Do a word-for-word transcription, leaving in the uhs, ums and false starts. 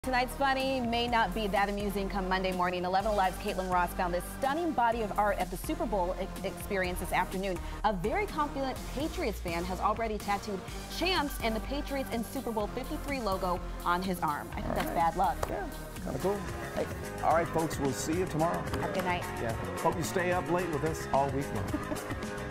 Tonight's funny may not be that amusing come Monday morning. eleven Alive's Caitlin Ross found this stunning body of art at the Super Bowl experience this afternoon. A very confident Patriots fan has already tattooed Champs and the Patriots and Super Bowl fifty-three logo on his arm. I think all that's right. Bad luck. Yeah, kind of cool. Hey, all right, folks, we'll see you tomorrow. Have a good night. Yeah. Hope you stay up late with us all week long.